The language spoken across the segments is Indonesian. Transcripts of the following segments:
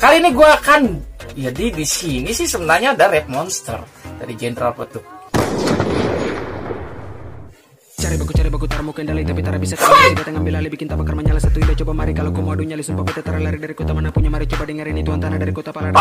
Kali ini gue akan, jadi di sini sih sebenarnya ada Rap Monster dari Jenderal Petruk. Cari baku taruh kendali tapi tak bisa kembali datang ambil alih bikin tabakar menyala satu ide coba mari kalau kau mau adu nyali sumpah beta lari dari kota mana punya mari coba dengerin itu antara dari kota Palembang.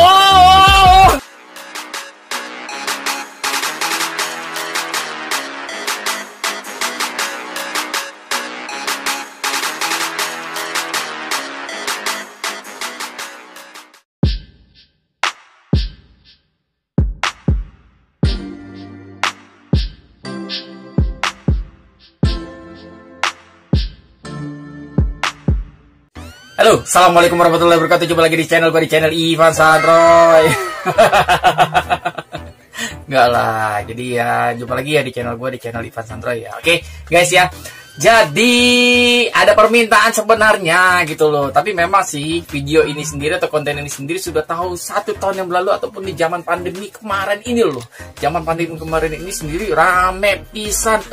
Halo, assalamualaikum warahmatullahi wabarakatuh. Jumpa lagi di channel gue, di channel Ivan Santroy. Enggak lah, jadi ya jumpa lagi ya di channel gue, di channel Ivan Santroy ya. Oke guys ya, jadi ada permintaan sebenarnya gitu loh. Tapi memang sih video ini sendiri atau konten ini sendiri sudah tahu 1 tahun yang lalu ataupun di zaman pandemi kemarin ini loh. Zaman pandemi kemarin ini sendiri rame pisan,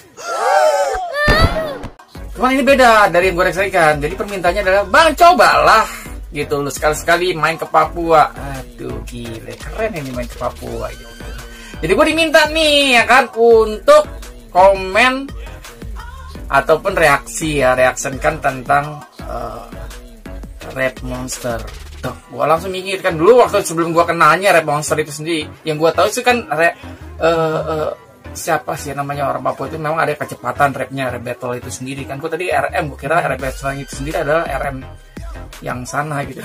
Cuman ini beda dari yang gue reksaikan. Jadi permintaannya adalah, bang cobalah gitu loh, sekali-sekali main ke Papua. Aduh gile, keren ini main ke Papua gitu. Jadi gue diminta nih ya kan untuk komen ataupun reaksi ya, reaksikan tentang Rap Monster. Tuh, gue langsung mikirkan dulu waktu sebelum gue kenalnya Rap Monster itu sendiri. Yang gue tahu sih kan siapa sih namanya orang Papua itu memang ada kecepatan rapnya, rap battle itu sendiri kan. Gue tadi RM, gue kira rap battle itu sendiri adalah RM yang sana gitu.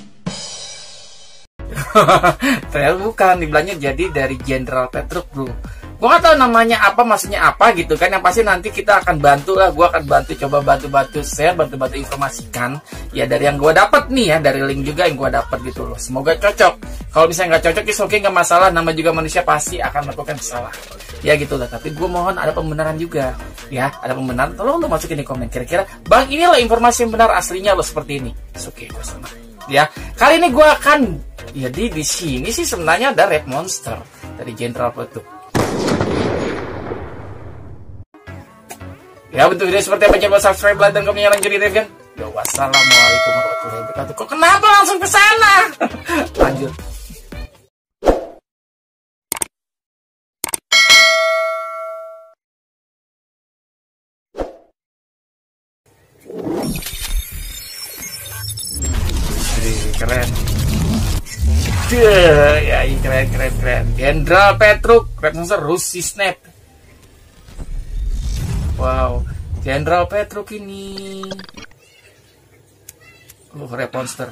Ternyata bukan, dibilangnya jadi dari Jenderal Petruk bro. Gue gak tahu namanya apa, maksudnya apa gitu kan. Yang pasti nanti kita akan bantu lah, gue akan bantu, coba bantu share, bantu informasikan ya dari yang gue dapat nih ya, dari link juga yang gue dapat gitu loh. Semoga cocok. Kalau misalnya nggak cocok, is oke, nggak masalah. Nama juga manusia pasti akan melakukan kesalahan ya gitu lah. Tapi gue mohon ada pembenaran juga ya, ada pembenaran. Tolong lo masukin di komen kira-kira, bang inilah informasi yang benar aslinya lo seperti ini. Oke, gue senang ya. Kali ini gue akan, jadi di sini sih sebenarnya ada Rap Monster dari Jenderal Petruk. Ya bentuk video seperti apa, jangan lupa subscribe, like, dan komen, lanjut di review kan. Ya wassalamualaikum warahmatullahi wabarakatuh. Kok kenapa langsung ke sana? Lanjut. Keren. Ya keren. Jenderal Petruk, Rap Monster, Rusi Snap. Wow, Jenderal Petruk ini. Rap Monster.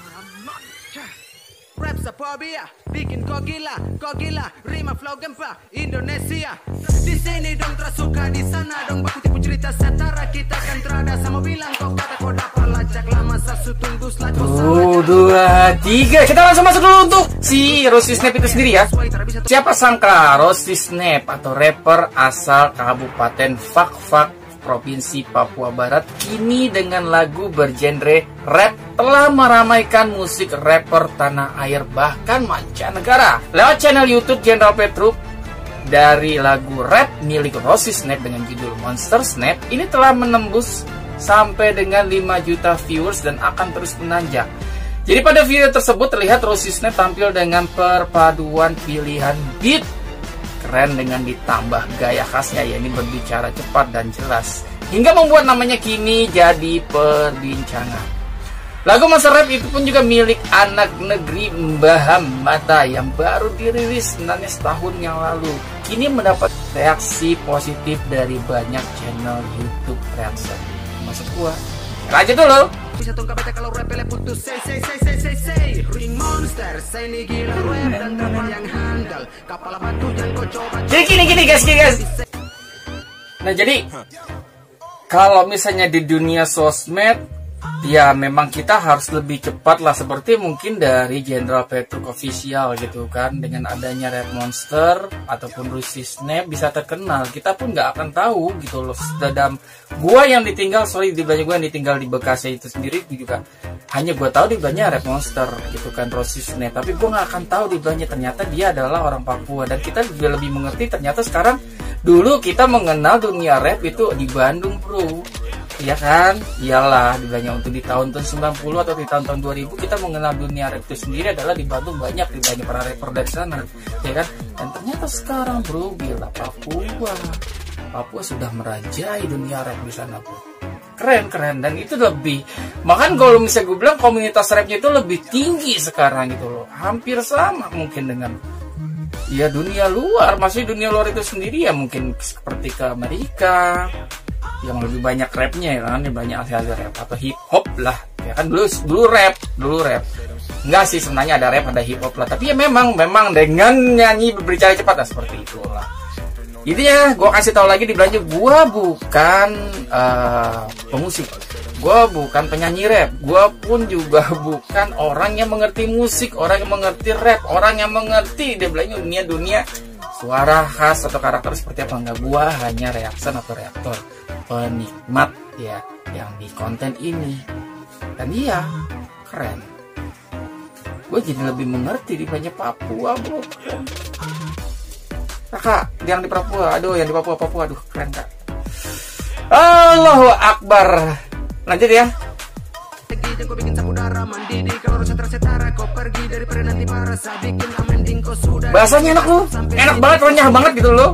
Rap Sapobia, bikin kau gila, rima flow gempa, Indonesia. Di sini dong tersuka, di sana dong baku tipu cerita setara, kita kan terada sama bilang kau kata kau dapat lacak lama sasu tunggu selanjutnya. 2, 3, kita langsung masuk dulu untuk si Rusi Snap itu sendiri ya. Siapa sangka Rusi Snap atau rapper asal Kabupaten Fak Provinsi Papua Barat kini dengan lagu bergenre rap telah meramaikan musik rapper tanah air bahkan mancanegara. Lewat channel YouTube Jenderal Petruk, dari lagu rap milik Rusi Snap dengan judul Monster Snap ini telah menembus sampai dengan 5 juta viewers dan akan terus menanjak. Jadi pada video tersebut terlihat Rusi Snap tampil dengan perpaduan pilihan beat keren dengan ditambah gaya khasnya, ya ini berbicara cepat dan jelas hingga membuat namanya kini jadi perbincangan. Lagu Monster Rap itu pun juga milik anak negeri Mbah Mata yang baru dirilis sebenarnya setahun yang lalu. Kini mendapat reaksi positif dari banyak channel YouTube reaction. Masuk gua. Lanjut dulu. Bisa tongkat beta kalau rap putus say Ring Monster, saya ini gila rap dan kapal yang handal, kapal batu yang kau coba. Jadi gini guys. Nah jadi kalau misalnya di dunia sosmed ya memang kita harus lebih cepat lah, seperti mungkin dari Jenderal Petruk Official gitu kan. Dengan adanya Rap Monster ataupun Rusi Snap bisa terkenal, kita pun nggak akan tahu gitu loh. Sedang gua yang ditinggal, gue yang ditinggal di Bekasi itu sendiri juga hanya gua tahu di belakangnya Rap Monster gitu kan, Rusi Snap. Tapi gua nggak akan tahu di belakangnya ternyata dia adalah orang Papua. Dan kita juga lebih mengerti ternyata sekarang, dulu kita mengenal dunia rap itu di Bandung bro. Iya kan? Iyalah, dibilangnya untuk di tahun-tahun 90 atau di tahun-tahun 2000 kita mengenal dunia rap itu sendiri adalah dibantu banyak para rapper dari sana, ya kan? Dan ternyata sekarang bro, gila Papua sudah merajai dunia rap di sana bro. Keren dan itu lebih, bahkan kalau misalnya gue bilang komunitas rapnya itu lebih tinggi sekarang gitu loh, hampir sama mungkin dengan ya dunia luar. Maksudnya dunia luar itu sendiri ya mungkin seperti ke Amerika yang lebih banyak rapnya ya kan, banyak hasil rap atau hip hop lah ya kan. Dulu rap enggak sih, sebenarnya ada rap ada hip hop lah, tapi ya memang dengan nyanyi berbicara cepat lah, seperti itulah. Intinya gue kasih tahu lagi di belanja, gue bukan pemusik, gue bukan penyanyi rap, gue pun juga bukan orang yang mengerti musik, orang yang mengerti rap, orang yang mengerti dia belanja dunia suara khas atau karakter seperti apa. Enggak, gue hanya reaktor penikmat ya yang di konten ini. Dan iya keren, gue jadi lebih mengerti di banyak Papua bro. Keren. Kak, yang di Papua, yang di Papua, aduh keren kak. Allahu Akbar. Lanjut ya. Bahasanya enak lu, enak banget, renyah banget gitu loh.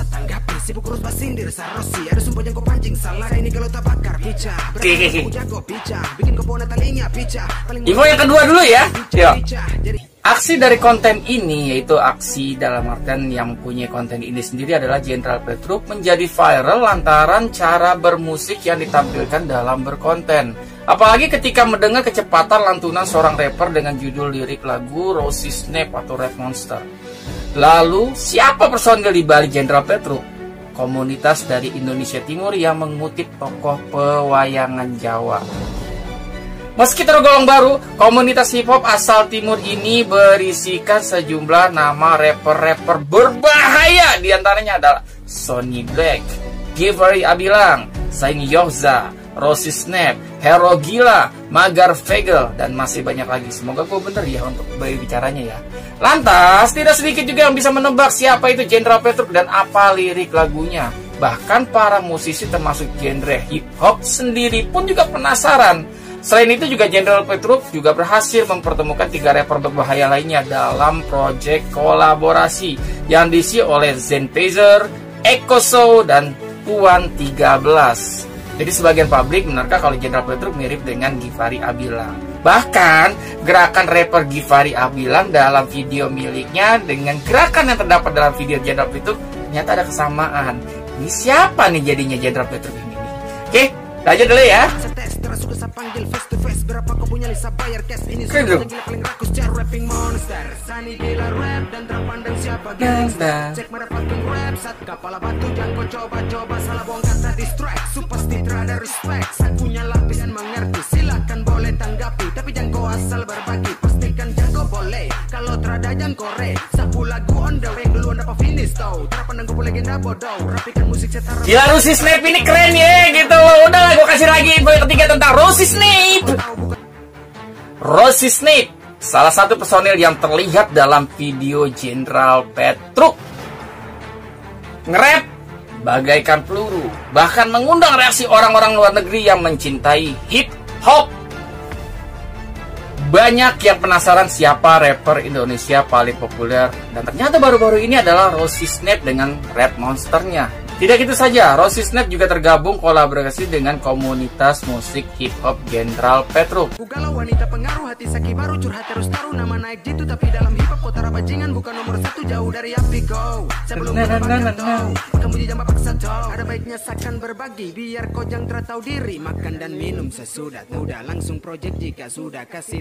Info yang kedua dulu ya. Yo. Aksi dari konten ini, yaitu aksi dalam artian yang mempunyai konten ini sendiri adalah Jenderal Petruk, menjadi viral lantaran cara bermusik yang ditampilkan dalam berkonten. Apalagi ketika mendengar kecepatan lantunan seorang rapper dengan judul lirik lagu Rosy Snap atau Rap Monster. Lalu, siapa personil di balik Jenderal Petruk? Komunitas dari Indonesia Timur yang mengutip tokoh pewayangan Jawa. Meski tergolong baru, komunitas hip hop asal timur ini berisikan sejumlah nama rapper-rapper berbahaya. Di antaranya adalah Sonny Black, Givari Abilang, Saini Yohza, Rosy Snap, Hero Gila, Magar Vegel, dan masih banyak lagi. Semoga gue bener ya untuk berbicaranya ya. Lantas, tidak sedikit juga yang bisa menebak siapa itu Jenderal Petruk dan apa lirik lagunya. Bahkan para musisi termasuk genre hip hop sendiri pun juga penasaran. Selain itu juga Jenderal Petruk juga berhasil mempertemukan 3 rapper berbahaya lainnya dalam proyek kolaborasi yang diisi oleh Zen Pazer, Eko Show, dan Tuan 13. Jadi sebagian publik menerka kalau Jenderal Petruk mirip dengan Givari Abilang. Bahkan gerakan rapper Givari Abilang dalam video miliknya dengan gerakan yang terdapat dalam video Jenderal Petruk ternyata ada kesamaan. Ini siapa nih jadinya Jenderal Petruk ini? Oke, lanjut dulu ya. Gila, Rosy Snap ini keren ya gitu. Udah lah, gue kasih lagi info yang ketiga tentang Rosy Snap. Rosy Snap, salah satu personil yang terlihat dalam video Jenderal Petruk. Nge-rap bagaikan peluru, bahkan mengundang reaksi orang-orang luar negeri yang mencintai hip hop. Banyak yang penasaran siapa rapper Indonesia paling populer, dan ternyata baru-baru ini adalah Rosy Snap dengan Rap Monsternya. Tidak gitu saja, Rosy Snap juga tergabung kolaborasi dengan komunitas musik hip hop Jenderal Petruk. Bukalah wanita pengaruh hati saki baru curhat terus taruh nama naik jitu, tapi dalam hip hop kota bajingan bukan nomor 1 jauh dari api go. Sebelum kamu jangan paksa toh, ada baiknya sakan berbagi biar kau jangan tahu diri, makan dan minum sesudah mudah langsung project jika sudah kasih.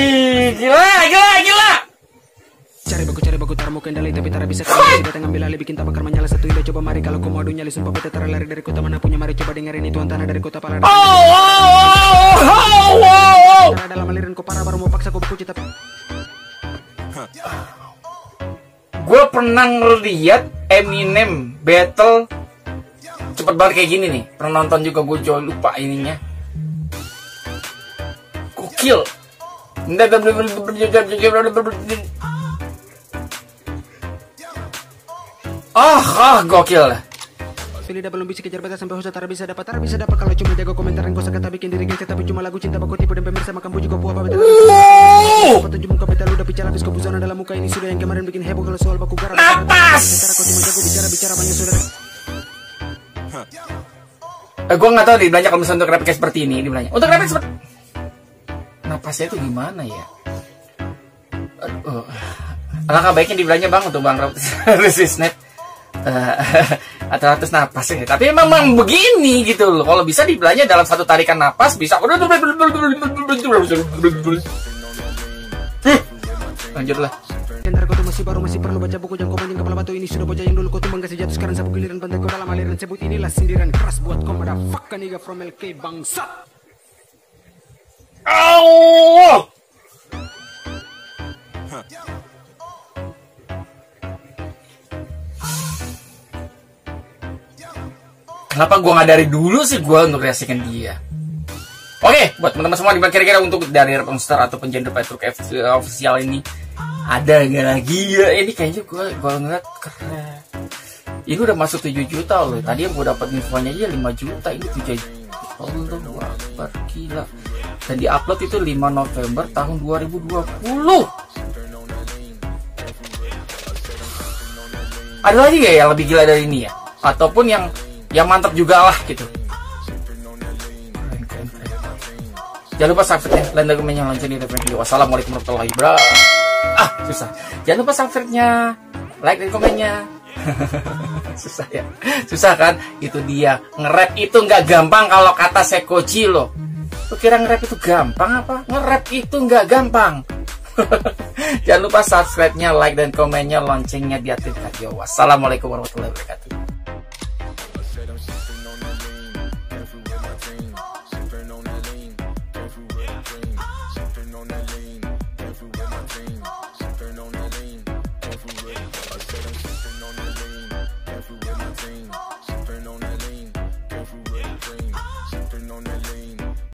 Gila. Cari baku taramu kendali tapi tara bisa kali datang ambil alih bikin tabakar menyala satu ide coba mari kalau kau mau adu nyali sumpah beta tara lari dari kota mana punya mari coba dengerin itu tanah dari kota Palada. Tara dalam aliran kau parah baru mau paksa kau berkuci tapi gue pernah ngeliat Eminem battle cepet banget kayak gini nih. Pernah nonton juga, gue jauh lupa ininya. Gokil. Gokil. lidah belum bisa kejar batas sampai host tara bisa dapat kalau cuma jago komentar yang kosa kata bikin diri gengsi tapi cuma lagu cinta baku tipu dan pemirsa makan buju kau apa betul. Foto jumpa kau betul udah bicara habis kau busana dalam muka ini sudah yang kemarin bikin heboh kalau soal baku garam. Napas. Cara kau cuma jago bicara banyak saudara. Gue nggak tahu di belanja kalau misalnya untuk rapid seperti ini di belanja. Untuk rapid seperti napasnya itu gimana ya? Alangkah baiknya di belanja bang untuk bang resistnet atau napas ya. Tapi memang begini gitu loh. Kalau bisa di belanja dalam satu tarikan napas bisa. Lanjutlah. Ntar kau tuh masih perlu baca buku yang kau manjing kepala batu ini sudah bocah yang dulu kau tumbang kasih jatuh sekarang sapu giliran pantai kau dalam aliran sebut inilah sindiran keras buat kau motherfucker nigga from LK bangsat. Oh. Kenapa gua nggak dari dulu sih gua untuk reaksikan dia? Oke, buat teman-teman semua kira-kira untuk dari Rapstar atau penjender Petruk official ini ada nggak lagi ya? Ini kayaknya gua ngeliat keren. Ini udah masuk 7 juta loh. Tadi yang gua dapat infonya aja 5 juta, ini 7 juta. Allahu Akbar, gila. Dan diupload itu 5 November tahun 2020. Ada lagi gak yang lebih gila dari ini ya? Ataupun yang mantap juga lah gitu. Keren. Jangan lupa subscribe-nya, like dan komen yang lonceng di video. Wassalamualaikum warahmatullahi wabarakatuh. Susah. Jangan lupa subscribe-nya, like dan komennya. Susah ya? Susah kan? Itu dia. Nge-rap itu nggak gampang kalau kata Sekoci loh. Lu kira nge-rap itu gampang apa? Nge-rap itu nggak gampang. Jangan lupa subscribe-nya, like dan komennya, loncengnya diaktifkan. Wassalamualaikum warahmatullahi wabarakatuh.